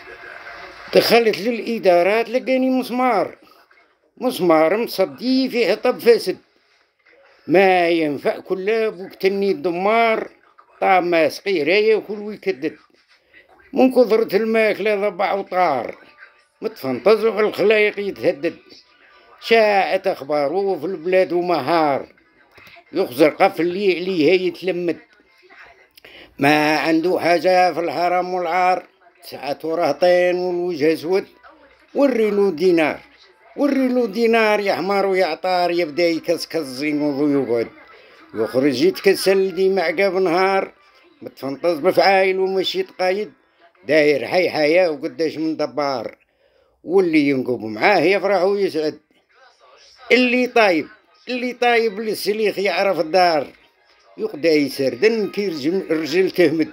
دخلت للإدارات لقاني مسمار مصدي فيه طب فاسد، ما ينفع كله بوقتني الدمار، طاب ما سقي رايه وكل ويكدد، من كثرة الماكلة ضبع وطار، متفنطز وفي الخلايق يتهدد، شاعت أخباره في البلاد ومهار، يخزر قفل اللي عليه يتلمد، ما عنده حاجة في الحرم والعار، 9 رهطين والوجه اسود، وريلو دينار يا حمار ويا عطار، يبدا يكسكس الزينوض ويقعد يخرج يتكسل ديما عقب نهار، متفنطز بفعايل ومشي تقايد، داير حي حياة وقداش من دبار، واللي ينقب معاه يفرح ويسعد، اللي طايب للسليخ يعرف الدار، يقدا يسردن كي رجل تهمد،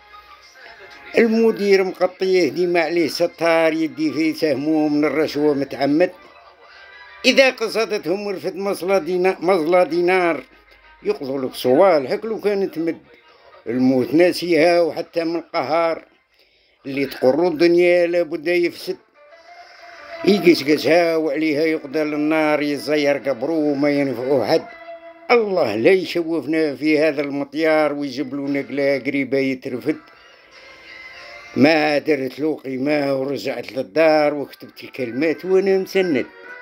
المدير مقطيه ديما عليه ستار، يدي فيه سهمه من الرشوة متعمد، إذا قصدتهم ورفد مصلى دينار، يقضوا لك صوالحك لو كانت مد، الموت ناسيها وحتى من القهار، اللي تقر الدنيا لابد يفسد، يقسقسها وعليها يقدر للنار، يزير قبره وما ينفعه حد، الله لا يشوفنا في هذا المطيار ويجبلونا قلا قريبة يترفد، ما درت له قيمة ورجعت للدار وكتبت الكلمات وانا مسند.